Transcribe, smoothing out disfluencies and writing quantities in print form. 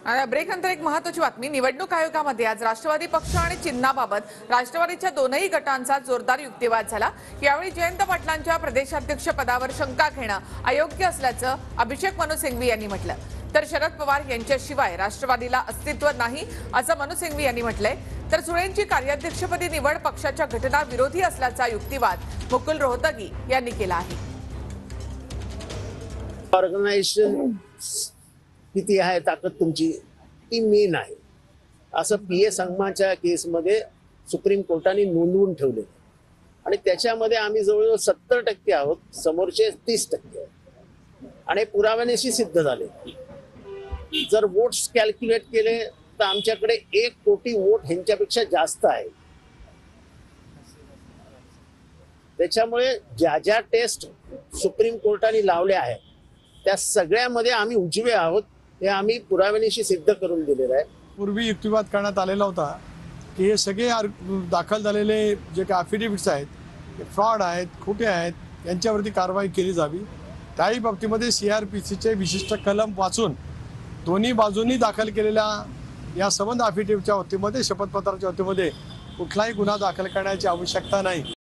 Break नंतर एक महत्त्वाची बातमी। निवडणूक आयोगामध्ये आज राष्ट्रवादी पक्ष आणि चिन्हाबाबत राष्ट्रवादीच्या दोनही गटांचा जोरदार युक्तिवाद झाला। यावेळी जयंत पाटलांच्या प्रदेशाध्यक्ष पदावर शंका घेणं अयोग्य असल्याचं अभिषेक मनू सिंघवी यांनी म्हटलं। तर शरद पवार यांच्याशिवाय राष्ट्रवादीला अस्तित्व नाही असं मनू सिंघवी यांनी म्हटलंय। तर सुळेंची कार्याध्यक्षपदी निवड पक्षाच्या घटना विरोधी असल्याचा युक्तिवाद मुकुल रोहतगी यांनी केला आहे। ऑर्गनायझेशन किती आहे ताकद तुमची ती मेन आहे असं पीए संगमाच्या केसमध्ये सुप्रीम कोर्टाने नोंदवून ठेवले आणि त्याच्यामध्ये आम्ही जवळजवळ 70% आहोत, समोरचे 30% आहेत आणि पुराव्यानेशी सिद्ध झाले। जर वोट्स कॅल्क्युलेट केले तर आमच्याकडे 1 कोटी वोट ह्यांच्यापेक्षा जास्त आहे। त्याच्यामुळे ज्या ज्या टेस्ट सुप्रीम कोर्टाने लावल्या आहेत त्या सगळ्यामध्ये आम्ही उजवे आहोत हे आम्ही पुराव्यानिशी सिद्ध करून दिलेलं आहे। पूर्वी युक्तिवाद करण्यात आलेला होता की हे सगळे दाखल झालेले जे काही अफिडेव्हिट्स आहेत ते फ्रॉड आहेत, खोटे आहेत, यांच्यावरती कारवाई केली जावी। त्याही बाबतीमध्ये CRPCचे विशिष्ट कलम वाचून दोन्ही बाजूंनी दाखल केलेल्या या संबंध अफिडेव्हिटच्या बाबतीमध्ये, शपथपत्राच्या बाबतीमध्ये कुठलाही गुन्हा दाखल करण्याची आवश्यकता नाही।